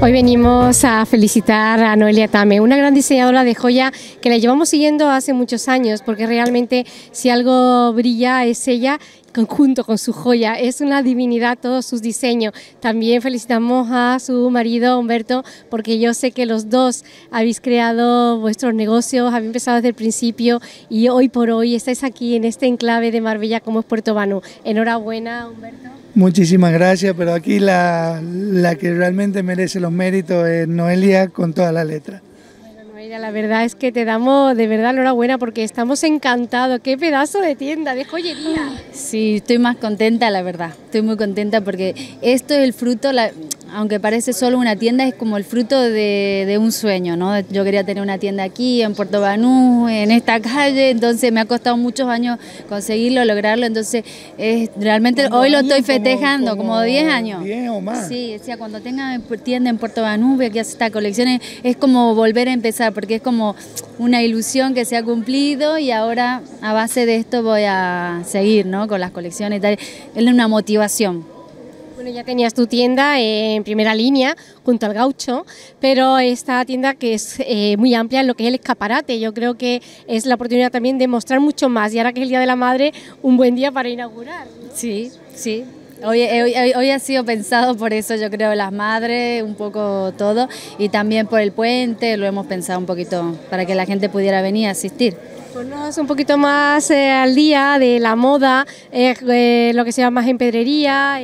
Hoy venimos a felicitar a Noelia Tame, una gran diseñadora de joya que la llevamos siguiendo hace muchos años, porque realmente si algo brilla es ella, conjunto con su joya, es una divinidad todos sus diseños. También felicitamos a su marido Humberto, porque yo sé que los dos habéis creado vuestros negocios, habéis empezado desde el principio y hoy por hoy estáis aquí en este enclave de Marbella como es Puerto Banús. Enhorabuena, Humberto. Muchísimas gracias, pero aquí la que realmente merece los méritos es Noelia con toda la letra. Noelia, la verdad es que te damos de verdad enhorabuena porque estamos encantados. ¡Qué pedazo de tienda, de joyería! Sí, estoy más contenta, la verdad. Estoy muy contenta porque esto es el fruto, aunque parece solo una tienda, es como el fruto de un sueño, ¿no? Yo quería tener una tienda aquí, en Puerto Banús, en esta calle, entonces me ha costado muchos años conseguirlo, lograrlo, entonces realmente hoy lo estoy festejando, como 10 años. 10 o más. Sí, o sea, cuando tenga tienda en Puerto Banús, que hace estas colecciones, es como volver a empezar, porque es como una ilusión que se ha cumplido y ahora a base de esto voy a seguir, ¿no? Con las colecciones y tal, es una motivación. Bueno, ya tenías tu tienda en primera línea junto al Gaucho, pero esta tienda que es muy amplia en lo que es el escaparate, yo creo que es la oportunidad también de mostrar mucho más y ahora que es el Día de la Madre, un buen día para inaugurar. Sí, sí. Hoy ha sido pensado por eso, yo creo, las madres, un poco todo, y también por el puente, lo hemos pensado un poquito para que la gente pudiera venir a asistir. Ponnos un poquito más al día de la moda, lo que se llama más en pedrería.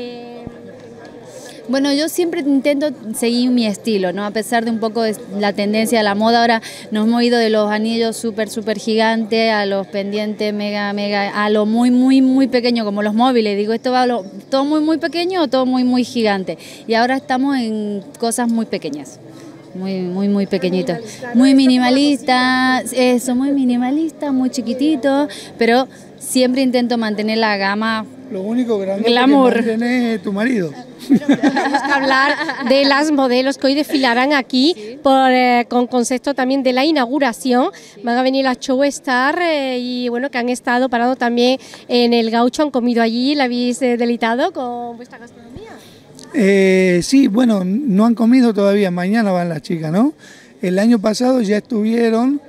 Bueno, yo siempre intento seguir mi estilo, ¿no? A pesar de un poco de la tendencia de la moda, ahora nos hemos ido de los anillos súper gigantes a los pendientes mega, a lo muy pequeño, como los móviles. Digo, esto va todo muy pequeño o todo muy gigante. Y ahora estamos en cosas muy pequeñas. Muy pequeñito, muy minimalista, eso, muy minimalista, muy chiquitito, pero siempre intento mantener la gama. Lo único grande glamour que mantiene es tu marido. Bueno, tenemos que hablar de las modelos que hoy desfilarán aquí con concepto también de la inauguración. Van a venir las Show Star y bueno, que han estado parando también en el Gaucho, han comido allí, la habéis deleitado con vuestra gastronomía. Sí, bueno, no han comido todavía, mañana van las chicas, ¿no? El año pasado ya estuvieron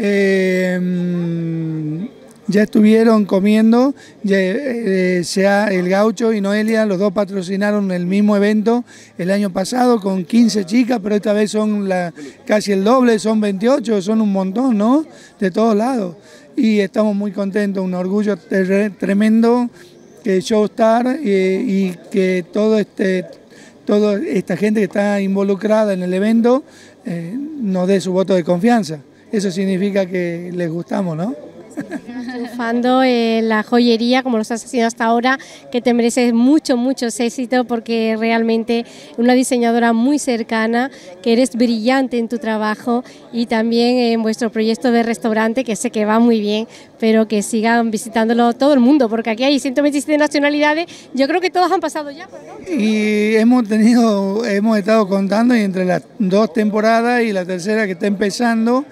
comiendo, sea el Gaucho y Noelia, los dos patrocinaron el mismo evento el año pasado con 15 chicas, pero esta vez son casi el doble, son 28, son un montón, ¿no? De todos lados. Y estamos muy contentos, un orgullo tremendo que Showstar y que toda esta gente que está involucrada en el evento nos dé su voto de confianza. Eso significa que les gustamos, ¿no? Triunfando la joyería como lo estás haciendo hasta ahora, que te mereces muchos éxitos porque realmente una diseñadora muy cercana, que eres brillante en tu trabajo y también en vuestro proyecto de restaurante que sé que va muy bien, pero que sigan visitándolo todo el mundo porque aquí hay 127 nacionalidades, yo creo que todos han pasado ya por acá. Y hemos estado contando y entre las 2 temporadas y la tercera que está empezando,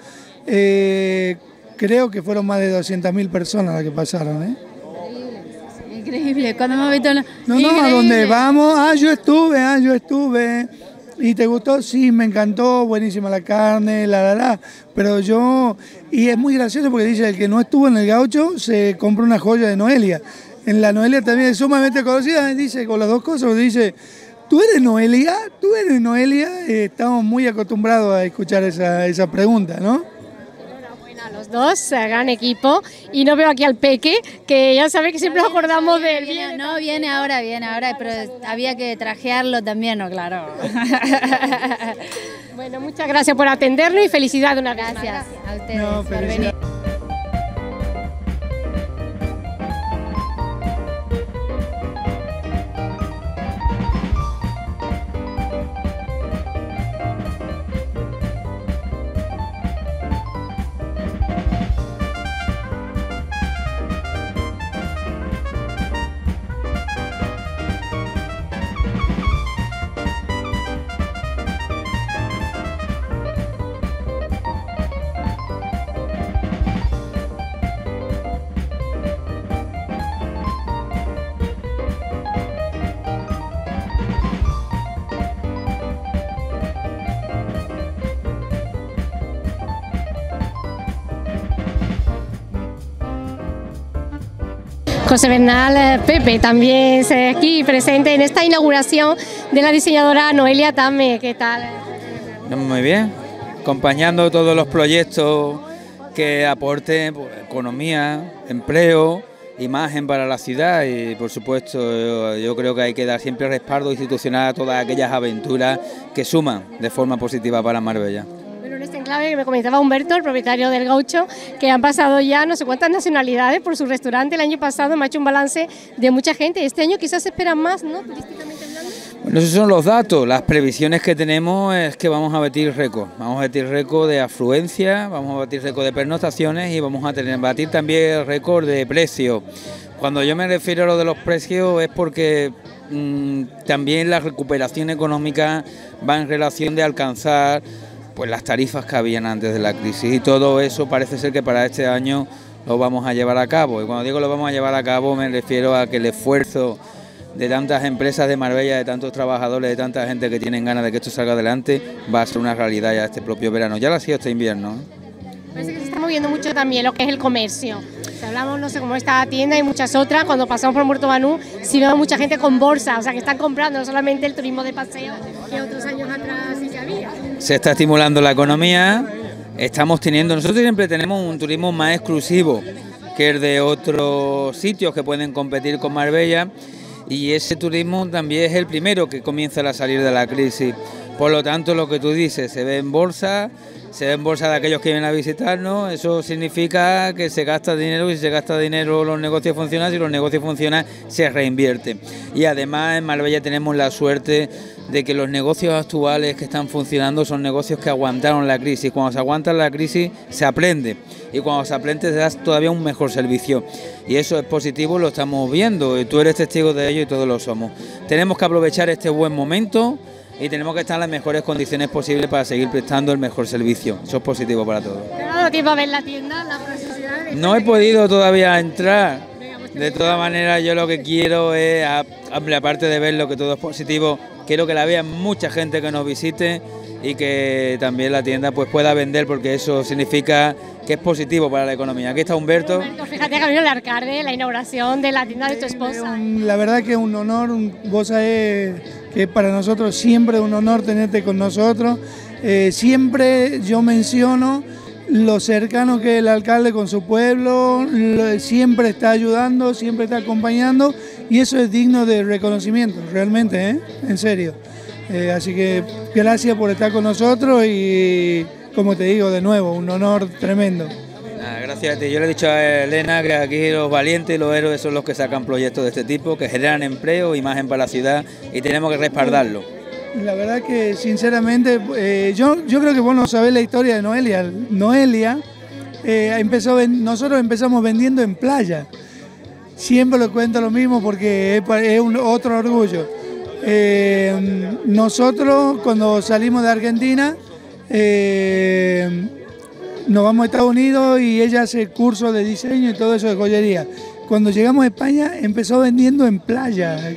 creo que fueron más de 200.000 personas las que pasaron, ¿eh? Increíble. Cuando hemos visto... No, ¿a dónde vamos? Yo estuve. ¿Y te gustó? Sí, me encantó, buenísima la carne, pero y es muy gracioso porque dice, el que no estuvo en el Gaucho se compró una joya de Noelia. En la Noelia también es sumamente conocida, dice, con las dos cosas, dice, ¿tú eres Noelia? Estamos muy acostumbrados a escuchar esa pregunta, ¿no? Los dos, gran equipo, y no veo aquí al Peque, que ya sabe que siempre nos acordamos de él. No, viene ahora, pero había que trajearlo también, ¿no? Claro. Bueno, muchas gracias por atendernos y felicidades una vez más. Gracias a ustedes No, por venir. José Bernal, Pepe, también aquí presente en esta inauguración de la diseñadora Noelia Tame. ¿Qué tal? Muy bien, acompañando todos los proyectos que aporten pues, economía, empleo, imagen para la ciudad y por supuesto yo creo que hay que dar siempre respaldo institucional a todas aquellas aventuras que suman de forma positiva para Marbella. En este enclave que me comentaba Humberto, el propietario del Gaucho, que han pasado ya no sé cuántas nacionalidades por su restaurante. El año pasado me ha hecho un balance de mucha gente. Este año quizás se esperan más, ¿no? Turísticamente hablando. Bueno, esos son los datos. Las previsiones que tenemos es que vamos a batir récord. Vamos a batir récord de afluencia, vamos a batir récord de pernoctaciones y vamos a batir también récord de precios. Cuando yo me refiero a lo de los precios es porque también la recuperación económica va en relación de alcanzar pues las tarifas que habían antes de la crisis y todo eso parece ser que para este año lo vamos a llevar a cabo. Y cuando digo lo vamos a llevar a cabo me refiero a que el esfuerzo de tantas empresas de Marbella, de tantos trabajadores, de tanta gente que tienen ganas de que esto salga adelante, va a ser una realidad ya este propio verano. Ya lo ha sido este invierno. Parece que se está moviendo mucho también lo que es el comercio. Si hablamos, no sé, como esta tienda y muchas otras, cuando pasamos por Puerto Banús, sí vemos mucha gente con bolsa, o sea que están comprando no solamente el turismo de paseo que otros años atrás sí se había. Se está estimulando la economía, nosotros siempre tenemos un turismo más exclusivo que el de otros sitios que pueden competir con Marbella y ese turismo también es el primero que comienza a salir de la crisis. Por lo tanto, lo que tú dices, se ve en bolsa de aquellos que vienen a visitarnos, eso significa que se gasta dinero y si se gasta dinero los negocios funcionan, si los negocios funcionan se reinvierte. Y además en Marbella tenemos la suerte de que los negocios actuales que están funcionando son negocios que aguantaron la crisis. Cuando se aguanta la crisis se aprende y cuando se aprende se da todavía un mejor servicio y eso es positivo, lo estamos viendo y tú eres testigo de ello y todos lo somos. Tenemos que aprovechar este buen momento y tenemos que estar en las mejores condiciones posibles para seguir prestando el mejor servicio. Eso es positivo para todos. ¿Te ha dado tiempo a ver la tienda, la procesionar? No he podido todavía entrar. De todas maneras, yo lo que quiero es, aparte de ver lo que todo es positivo, quiero que la vea mucha gente que nos visite y que también la tienda pues pueda vender, porque eso significa que es positivo para la economía. Aquí está Humberto. Humberto, fíjate que ha venido el alcalde, la inauguración de la tienda de tu esposa. La verdad que es un honor, vos sabés que para nosotros siempre es un honor tenerte con nosotros. Siempre yo menciono lo cercano que es el alcalde con su pueblo, siempre está ayudando, siempre está acompañando y eso es digno de reconocimiento, realmente, en serio. Así que gracias por estar con nosotros y, como te digo, de nuevo, un honor tremendo. Gracias a ti. Yo le he dicho a Elena que aquí los valientes y los héroes son los que sacan proyectos de este tipo, que generan empleo, imagen para la ciudad y tenemos que respaldarlo. La verdad que sinceramente, yo creo que vos no sabés la historia de Noelia. Noelia nosotros empezamos vendiendo en playa. Siempre lo cuento lo mismo porque es otro orgullo. Nosotros cuando salimos de Argentina nos vamos a Estados Unidos y ella hace cursos de diseño y todo eso de joyería. Cuando llegamos a España empezó vendiendo en playa,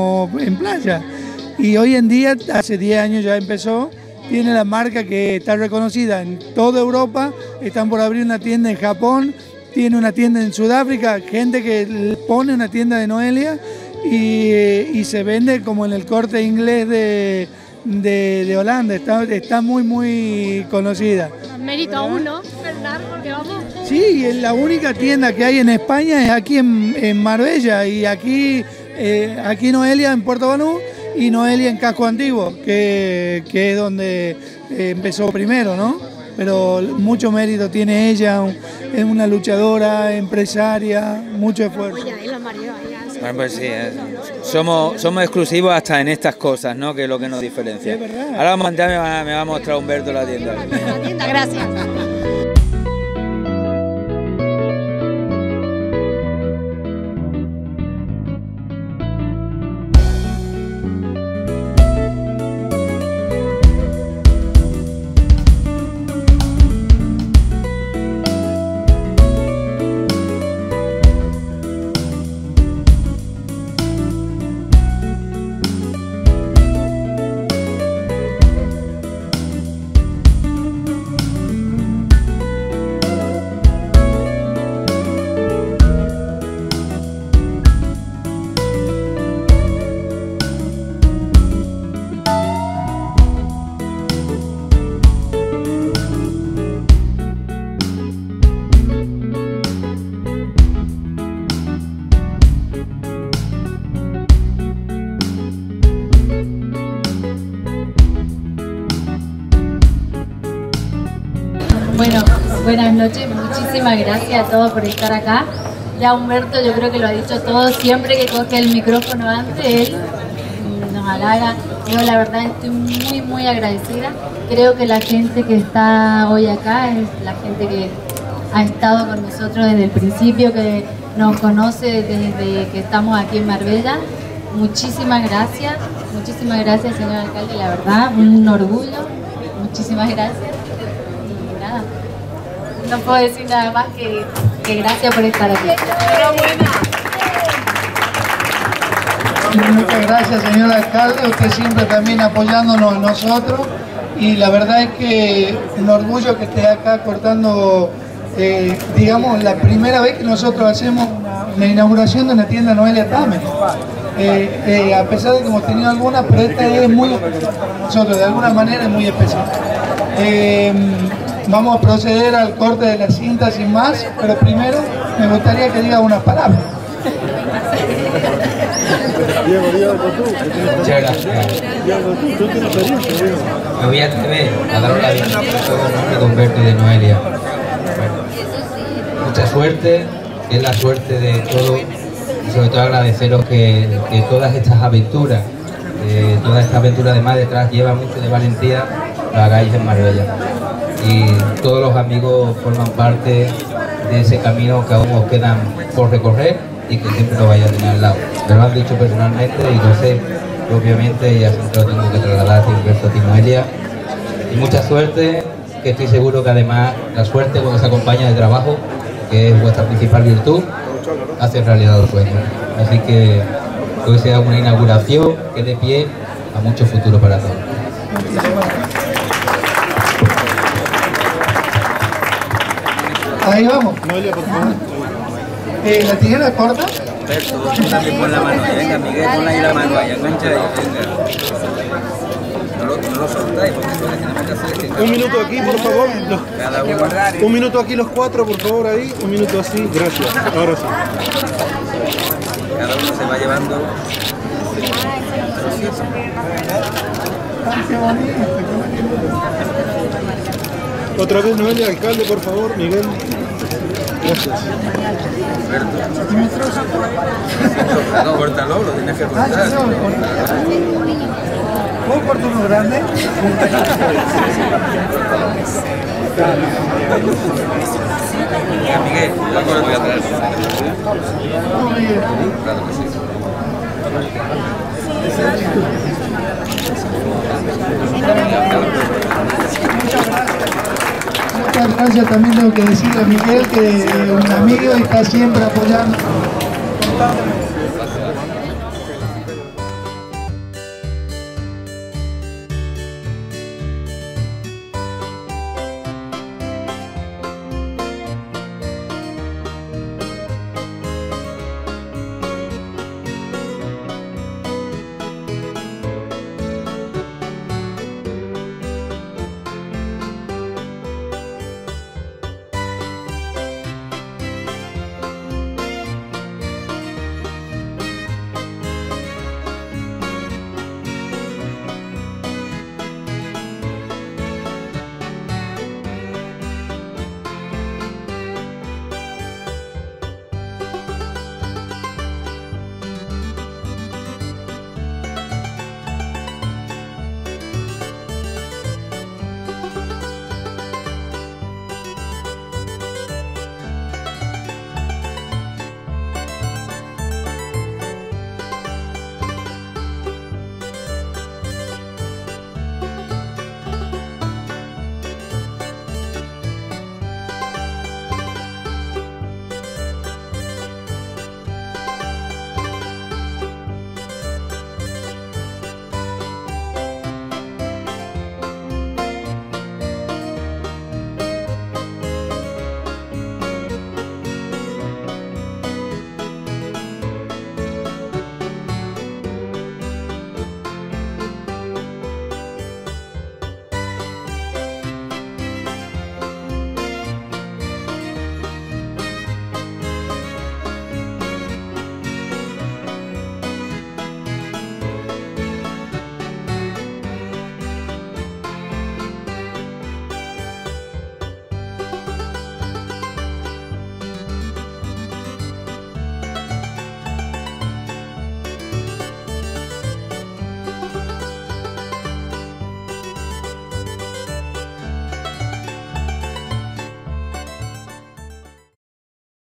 y hoy en día, hace 10 años ya empezó, tiene la marca que está reconocida en toda Europa, están por abrir una tienda en Japón, tiene una tienda en Sudáfrica, gente que pone una tienda de Noelia y se vende como en el Corte Inglés de Holanda, está muy conocida. Mérito aún, ¿no, Bernard? Porque vamos. Sí, la única tienda que hay en España es aquí en Marbella y aquí Noelia en Puerto Banús y Noelia en Casco Antiguo, que es donde empezó primero, ¿no? Pero mucho mérito tiene ella, es una luchadora, empresaria, mucho esfuerzo. Bueno, pues sí, somos exclusivos hasta en estas cosas, ¿no? Que es lo que nos diferencia. Sí, es verdad. Ahora me va a mostrar Humberto la tienda. La tienda, gracias. Bueno, buenas noches, muchísimas gracias a todos por estar acá. Ya Humberto yo creo que lo ha dicho todo, siempre que coge el micrófono antes, él nos halaga. Yo la verdad estoy muy agradecida. Creo que la gente que está hoy acá es la gente que ha estado con nosotros desde el principio, que nos conoce desde que estamos aquí en Marbella. Muchísimas gracias señor alcalde, la verdad, un orgullo. Muchísimas gracias. Y nada, no puedo decir nada más que gracias por estar aquí. Muchas gracias, señor alcalde, usted siempre también apoyándonos a nosotros, y la verdad es que un orgullo que esté acá cortando, digamos, la primera vez que nosotros hacemos la inauguración de una tienda Noelia Tame. A pesar de que hemos tenido algunas, pero esta es muy especial para nosotros, de alguna manera es muy especial. Vamos a proceder al corte de la cinta sin más, pero primero me gustaría que diga unas palabras. Muchas gracias. Me voy a atrever a daros la bienvenida a todo el nombre de Humberto y de Noelia. Bueno, mucha suerte, que es la suerte de todos, y sobre todo agradeceros que todas estas aventuras, además detrás lleva mucho de valentía, la hagáis en Marbella. Y todos los amigos forman parte de ese camino que aún os quedan por recorrer y que siempre lo vais a tener al lado. Me lo han dicho personalmente y lo sé propiamente, y así lo tengo que trasladar a Humberto y Noelia. Y mucha suerte, que estoy seguro que además la suerte cuando se acompaña de trabajo, que es vuestra principal virtud, hace realidad los sueños. Así que hoy sea una inauguración que dé pie a mucho futuro para todos. Ahí vamos. ¿La tijera corta? Tú también pon la mano ahí, venga Miguel, pon ahí la mano ahí, engancha ahí, venga. No lo soltáis porque tú tienes que hacer que... Un minuto aquí, por favor. Un minuto aquí los cuatro, por favor, ahí. Un minuto así, gracias. Ahora sí. Cada uno se va llevando... Otra vez Noelia, alcalde, por favor, Miguel. Gracias. No, córtalo, lo tienes que cortar. ¿Puedo cortar uno grande? Mira, Miguel, lo voy a traer. Claro que sí. Muchas gracias, también tengo que decirle a Miguel que es un amigo y está siempre apoyando.